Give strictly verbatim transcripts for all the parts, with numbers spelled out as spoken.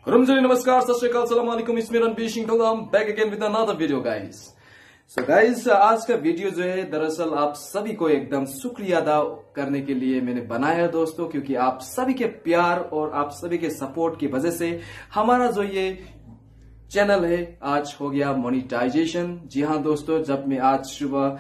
Ramzani namaskar, sat shri akal, assalamu alaikum, it's me Ranveer Singh Thoga. I'm back again with another video guys. So guys, आज का video जो है दरअसल आप सभी को एकदम शुक्रिया अदा करने के लिए मैंने बनाया दोस्तों, क्योंकि आप सभी के प्यार और आप सभी के सपोर्ट की वजह से हमारा जो ये चैनल है आज हो गया मोनेटाइजेशन। जी हाँ दोस्तों, जब मैं आज सुबह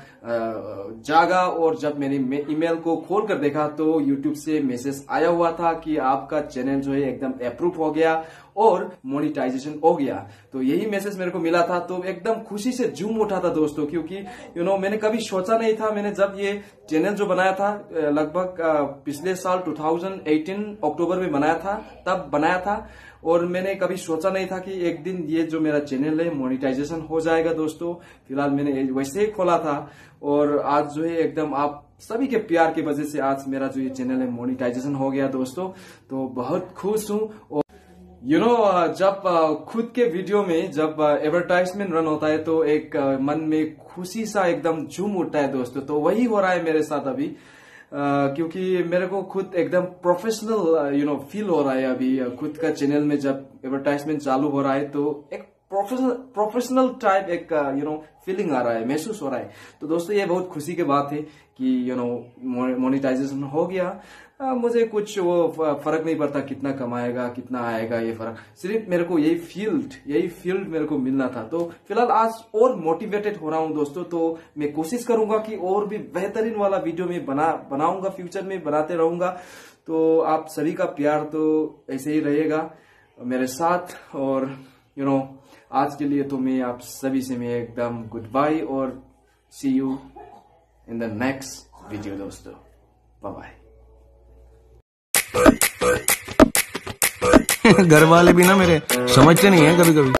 जागा और जब मैंने ईमेल को खोल कर देखा तो यूट्यूब से मैसेज आया हुआ था कि आपका चैनल जो है एकदम अप्रूव हो गया और मोनेटाइजेशन हो गया। तो यही मैसेज मेरे को मिला था तो एकदम खुशी से झूम उठा था दोस्तों, क्योंकि यू नो मैंने कभी सोचा नहीं था। मैंने जब ये चैनल जो बनाया था लगभग पिछले साल दो हज़ार अठारह अक्टूबर में बनाया था, तब बनाया था और मैंने कभी सोचा नहीं था कि एक दिन ये जो मेरा चैनल है मोनेटाइजेशन हो जाएगा दोस्तों। फिलहाल मैंने वैसे ही खोला था और आज जो है एकदम आप सभी के प्यार की वजह से आज मेरा जो ये चैनल है मोनेटाइजेशन हो गया दोस्तों। तो बहुत खुश हूँ। और यू you नो know, जब खुद के वीडियो में जब एडवर्टाइजमेंट रन होता है तो एक मन में खुशी सा एकदम झूम उठता है दोस्तों। तो वही हो रहा है मेरे साथ अभी, Uh, क्योंकि मेरे को खुद एकदम प्रोफेशनल यू नो फील हो रहा है अभी। खुद का चैनल में जब एडवर्टाइजमेंट चालू हो रहा है तो एक प्रोफेशनल प्रोफेशनल टाइप एक यू नो फीलिंग आ रहा है, महसूस हो रहा है। तो दोस्तों ये बहुत खुशी की बात है कि यू नो मोनेटाइजेशन हो गया। आ, मुझे कुछ वो फर्क नहीं पड़ता कितना कमाएगा कितना आएगा, ये फर्क सिर्फ मेरे को यही फील्ड यही फील्ड मेरे को मिलना था। तो फिलहाल आज और मोटिवेटेड हो रहा हूं दोस्तों। तो मैं कोशिश करूंगा कि और भी बेहतरीन वाला वीडियो में बना बनाऊंगा, फ्यूचर में बनाते रहूंगा। तो आप सभी का प्यार तो ऐसे ही रहेगा मेरे साथ। और यू नो आज के लिए तो मैं आप सभी से मैं एकदम गुड बाय और see you in the next video दोस्तों। Bye bye. घर वाले भी ना मेरे समझते नहीं है कभी कभी।